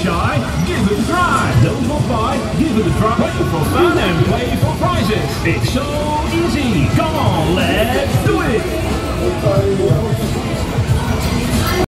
shy, give it a try. Don't walk by, give it a try. Play for fun and play for prizes. It's so